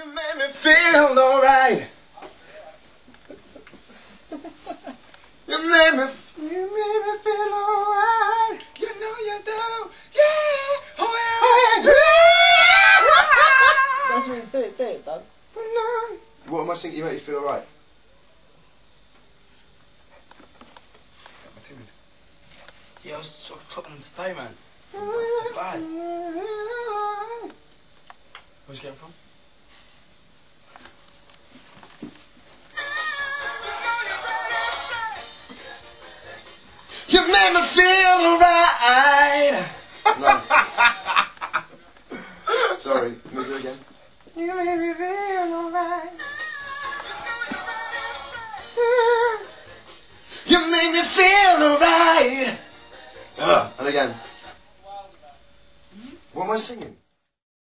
You made me feel alright. You made me feel alright. You know you do. Yeah. Oh yeah. That's what you do it, Doug. What am I singing? You make you feel alright. Yeah, I was sort of clocking them today, man. Bad. Where's it getting from? You made me feel alright. No. Sorry, can we do it again? You made me feel alright. You made me feel alright. And again. What am I singing?